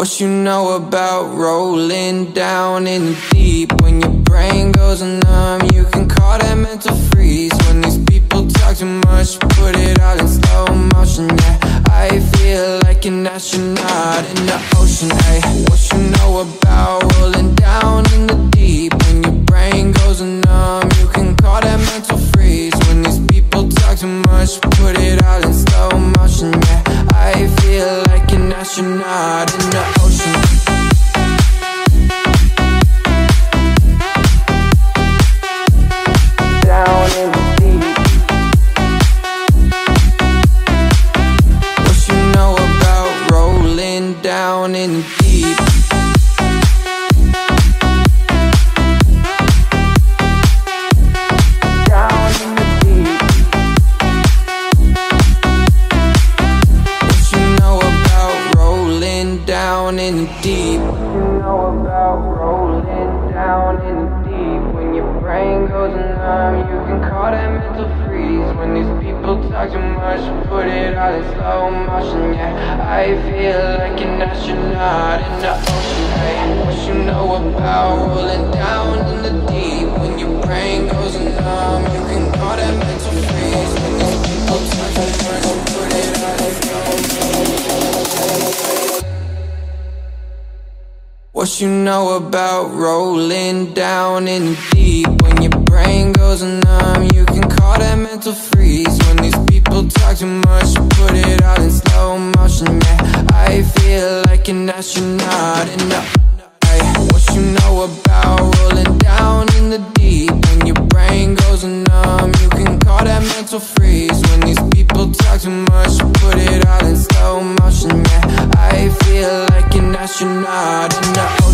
What you know about rolling down in the deep? When your brain goes numb, you can call that mental freeze. When these people talk too much, put it all in slow motion. Yeah, I feel like an astronaut in the ocean. Ay, what you know about rolling down in the deep? When your brain goes numb, you can call that mental freeze. When these people talk too much, put it all in slow motion. Yeah, I feel like an astronaut in the ocean. Down in the deep. What you know about rolling down in the deep? Down in the deep. What you know about rolling down in the deep? What you know about rolling down in the deep? When your brain goes numb, you can call that mental freeze. When these people talk too much, put it all in slow motion. Yeah, I feel like an astronaut in the ocean. Hey, what you know about rolling down in the deep? When your brain goes numb, you can call that mental freeze. When these people talk too much, put it all in slow motion. What you know about rolling down in the deep? When your brain goes numb, you can call that mental freeze. When these people talk too much, put it all in slow motion. Yeah, I feel like an astronaut in the ay, what you know about rolling down in the deep? When your brain goes numb, you can call that mental freeze. When these people talk too much, put it all in slow motion. Yeah, I feel like an astronaut in the